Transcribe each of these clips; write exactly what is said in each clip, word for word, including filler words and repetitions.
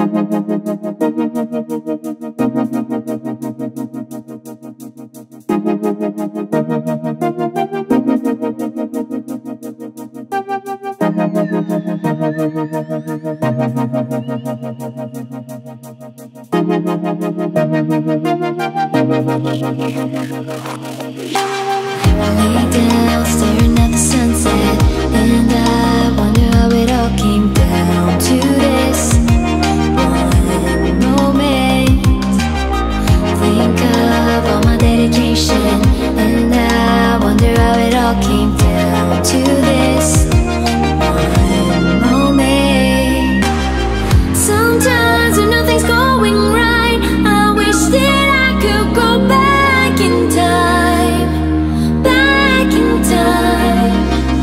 down, staring at the sunset, and I wonder how it all came down to this one moment. Think of all my dedication, and I wonder how it all came down to this one moment. Sometimes when nothing's going right, I wish that I could go back in time, back in time.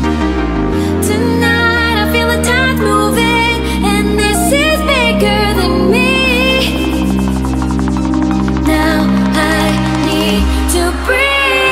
Tonight I feel the tides moving, and this is bigger than me. Now I need to breathe.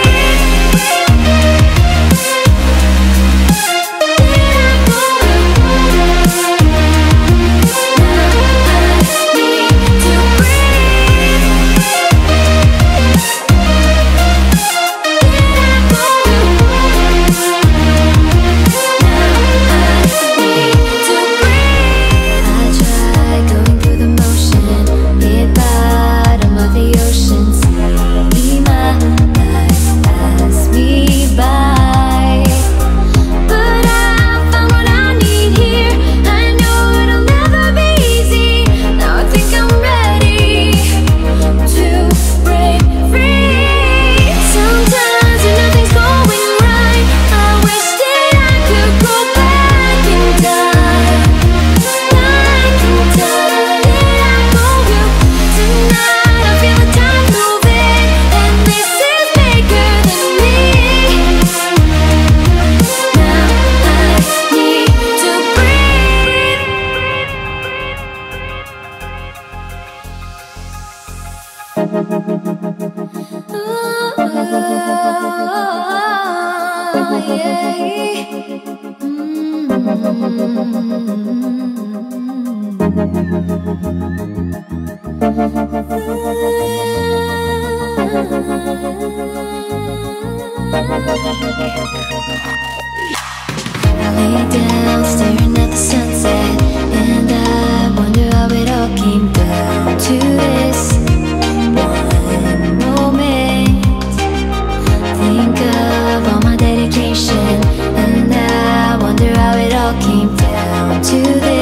I lay down, staring at the sunset, and I wonder how it all came down to this one moment. Think of all my dedication, and I wonder how it all came down to this.